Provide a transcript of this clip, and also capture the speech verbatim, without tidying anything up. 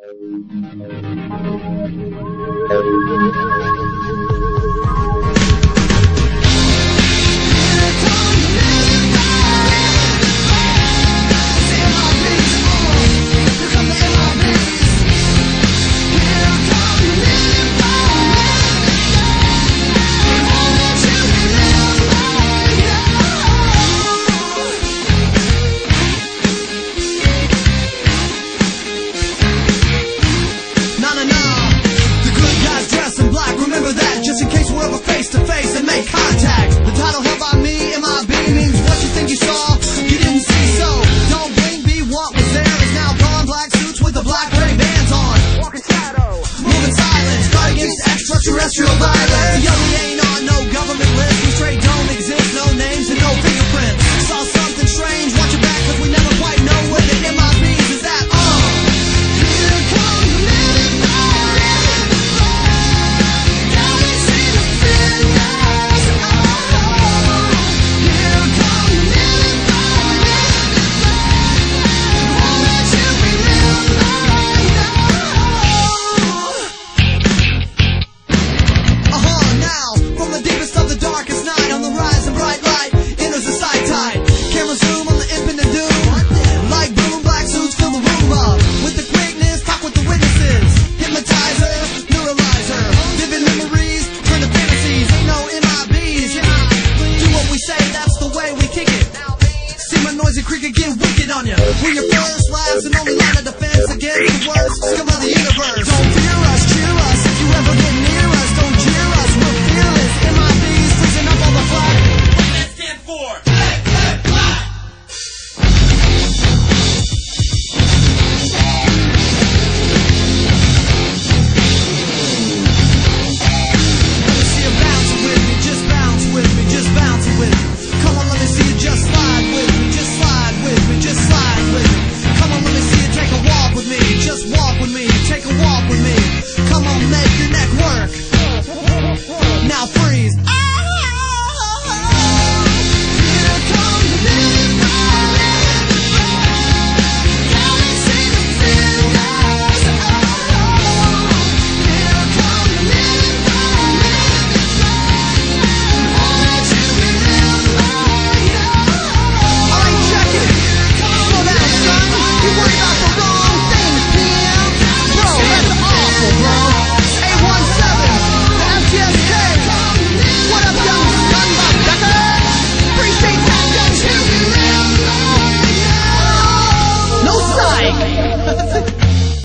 Just in case we're ever face to face and make contact. The title held by me, M I B, means what you think you saw, you didn't see. So don't blame me, what was there is now gone. Black suits with the black gray bands on, walking shadow, moving silence, fight against extraterrestrial violence. Yo, we ain't on no government list, we straight don't exist, no names and no fingerprints. Saw something strange, watch your back, cause we never quite know where the M I Bs is at. Uh, here comes the living fire. Cricket get wicked on ya. We're your first, last, and only line of defense against the worst scum of the universe.